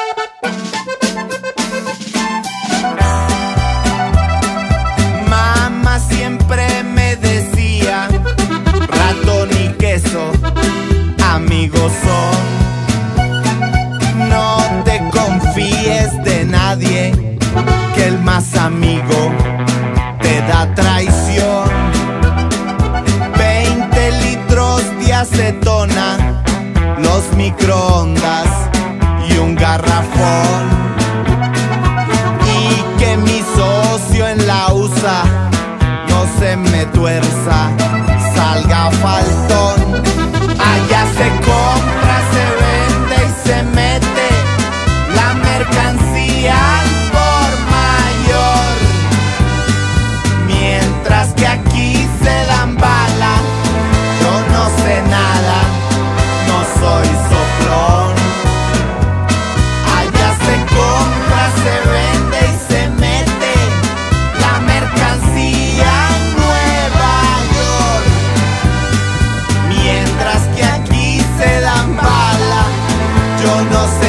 Mamá siempre me decía, ratón y queso, amigos son. No te confíes de nadie, que el más amigo te da traición. 20 litros de acetona, los microondas y un garrafón. Y que mi socio en la USA no se me tuerza, salga faltón. Allá se compra, se vende y se mete la mercancía al por mayor, mientras que aquí se dan bala. Yo no sé nada, no soy soplón. Allá se compra, se vende y se mete la mercancía en Nueva York, mientras que aquí se dan bala. Yo no sé